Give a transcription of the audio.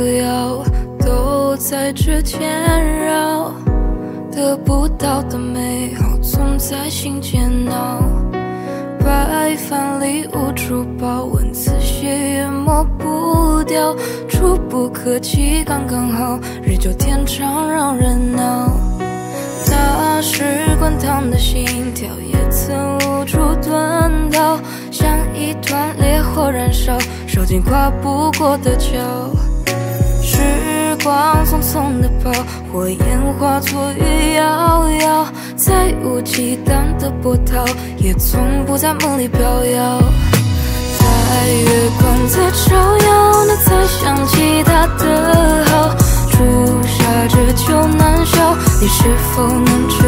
要，都在指尖绕。得不到的美好，总在心间闹。白饭里无处抱，文字写也抹不掉，触不可及刚刚好，日久天长让人恼。那时滚烫的心跳，也曾无处遁逃，像一团烈火燃烧，烧尽跨不过的桥。时光匆匆地跑，火焰化作雨遥遥，再无忌惮的波涛，也从不在梦里飘摇。在月光在照耀，你才想起他的好，朱砂这酒难消，你是否能知